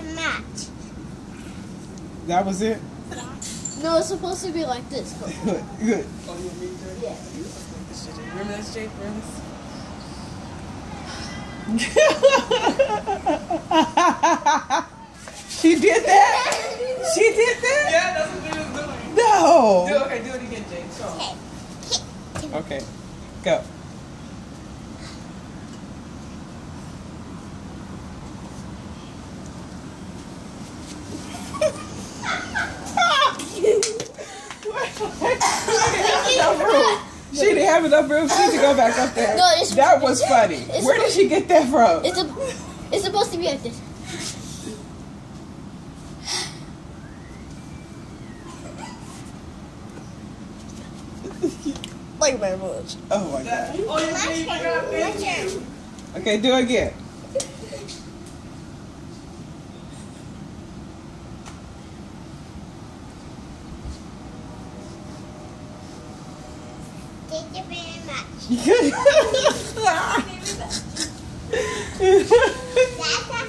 much. That was it? No, it's supposed to be like this. Good. Oh, you want me to? Yeah. Remember this, Jade? Remember this? She did that? She did that? Yeah, that's what she was doing. No. Do it again, Jade. Show 'em. Okay. Go. She didn't have enough room. She had to go back up there. No, that was funny. Where did she get that from? It's supposed to be like this. Like that much. Oh my god. Oh, you forgot. Thank you. Okay, do it again. Thank you very much. Good. That's